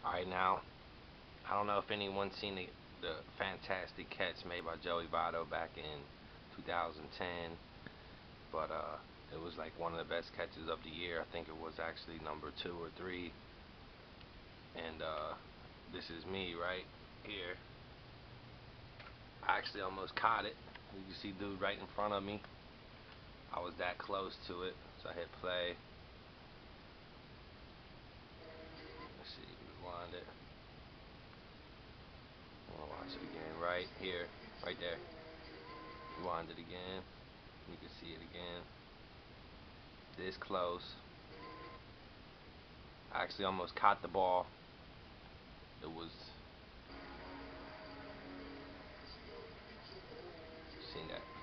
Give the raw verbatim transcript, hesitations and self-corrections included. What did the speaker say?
Alright, now, I don't know if anyone's seen the, the fantastic catch made by Joey Votto back in two thousand ten, but uh, it was like one of the best catches of the year. I think it was actually number two or three. And uh, this is me right here. I actually almost caught it. You can see dude right in front of me. I was that close to it, so I hit play. Let's see, rewind it. I'm gonna watch it again right here, right there. Rewind it again. You can see it again. This close. I actually almost caught the ball. It was. Seen that